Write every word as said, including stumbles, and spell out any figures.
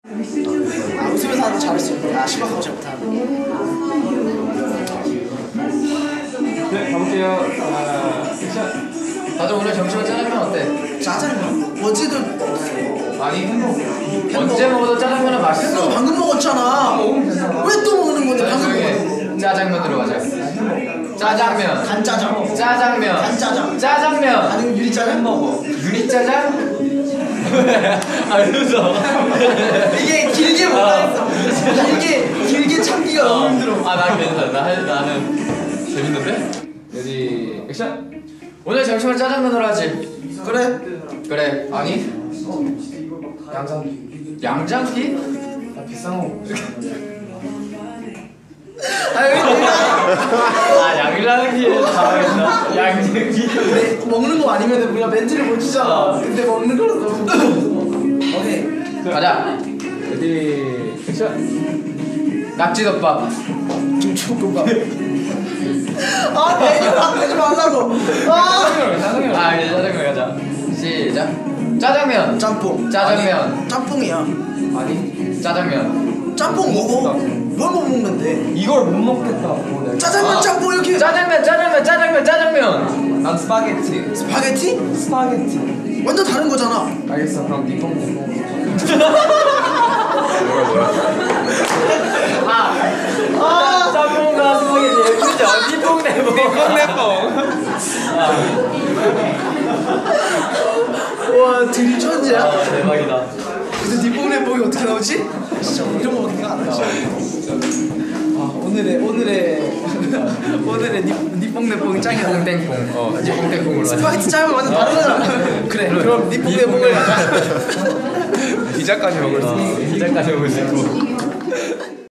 아, 웃으면서 하는 거 잘했어. 아, 심각하고 잘 못하는. 네, 가볼게요. 아, 액션. 다들 오늘 점심은 짜장면 어때? 짜장면? 어제도 아니 언제 먹어도 짜장면은 맛있어. 햄버거 방금 먹었잖아. 왜 또 먹는 건데 방금 나중에 먹는 짜장면으로 가자. 짜장면. 간짜장. 짜장면. 간짜장. 짜장면. 아니면 유리짜장 먹어. 유리짜장? 아 이러면서 이게 길게 뭐라 했어. 길게 길게 참기가 너무 힘들어. 아난 괜찮아. 나 할, 나는 재밌는데? 레디 액션. 오늘 점심은 짜장면으로 하지. 그래? 그래. 아니 양장피. 양장피? 아 비싼 거. 아니 아 양장피에 당황했나? 양장피. 왜 먹는 거 아니면 우리가 멘트를 못 치잖아. 근데 먹는 거라서 너무. 오케이. 가자. 레디 액션. 낙지덮밥. 김치볶음밥. 아 메뉴를 안 내지 말라고. 아. 짜장면. 아 이제 짜장면 가자. 시작. 짜장면. 짬뽕. 짜장면. 아니, 짬뽕이야. 아니 짜장면. 짬뽕 먹어. 뭘 못 먹는데? 이걸 못 먹겠다고 내가. 짜장면 아. 짬뽕 이렇게. 짜장면 짜장면 짜장면 짜장면. 난 스파게티. 스파게티? 스파게티. 완전 다른 거잖아. 알겠어. 그럼 니뽕 니뽕. 아 짬뽕과 스파게티 그죠? 니뽕 내뽕 니뽕 내뽕. 와 둘이 천재야. 아 대박이다. 근데 니뽕내뽕이 어떻게 나오지? 진짜 이런 거 생각 안 나지. 아 오늘의 오늘의 오늘의 니 니뽕내뽕이 짱이다. 뽕땡뽕. 어 니뽕 땡뽕으로 하자. 스파게티 짜면 완전 다르잖아. 그래 그럼 니뽕내뽕을 가자. 피자까지 먹을 수 있어. 시작까지 먹을 수 있고.